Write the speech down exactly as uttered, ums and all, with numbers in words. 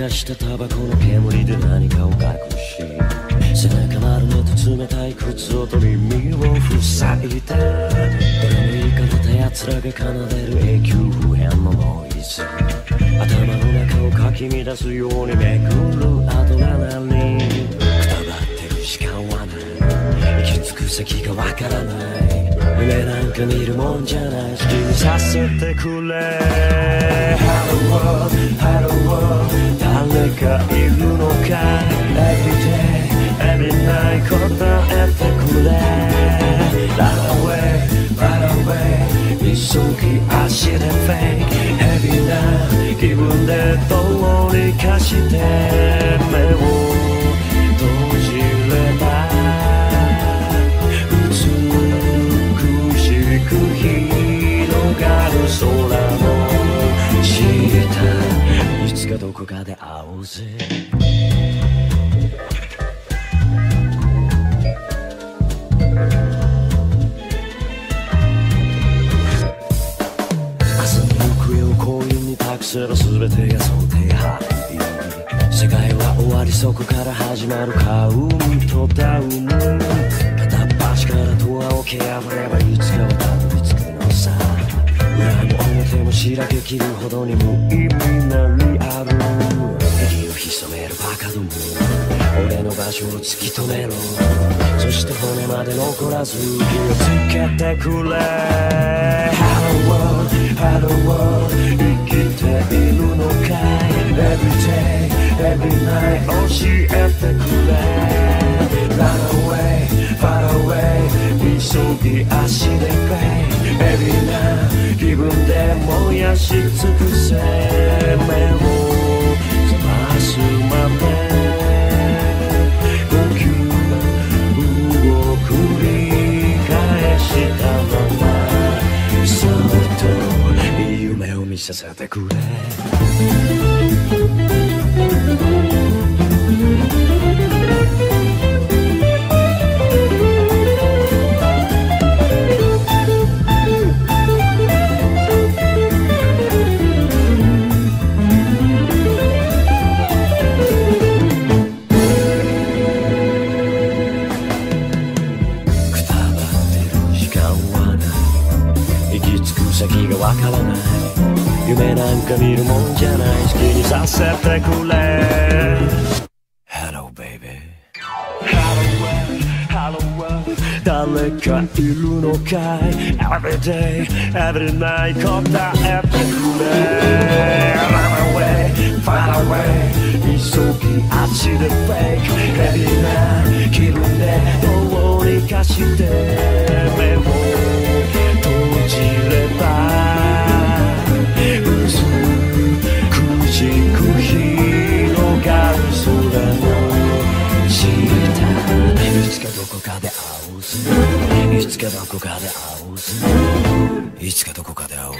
かしたタバコの煙で何かを隠し、背中丸めと冷たい靴音に耳を塞いで、どれもいいかれた奴らが奏でる永久不変のノイズ、頭の中をかき乱すようにめくるアドレナリン、くたばってる時間はない、行き着く先がわからない、夢なんか見るもんじゃない、好きにさせてくれ Hello world, hello world 誰かいるのか Every day, every night 答えてくれ Run away, run away 急ぎ足で fake Heavy な気分でどうにかして目を閉じれば広がる空の下、いつかどこかで会おうぜ。明日の行方を幸運に託せば全てが想定範囲、世界は終わりそこから始まるカウントダウン、片っ端からドアを蹴破ればいつかはたどり着くのさ、裏も表もしらけきるほどに無意味なリアル、息を潜めるバカども、俺の場所を突き止めろ、そして骨まで残らず気をつけてくれ Hello world, hello world 生きているのかい Every day, every night 教えてくれ Run away, far away 急ぎ足で Fake Every night 気分で燃やし尽くせ目を覚ますまで呼吸を繰り返したままそっといい夢を見させてくれ先がわからない夢なんか見るもんじゃない好きにさせてくれ Hello baby Hello world Hello world 誰かいるのかい Every day Every night 答えてくれ Run away Far away 急ぎ足で Fake Heavy な気分でどうにかして目を閉じれば薄くじく広がる空の下いつかどこかで会おうぜいつかどこかで会おうぜいつかどこかで会おうぜ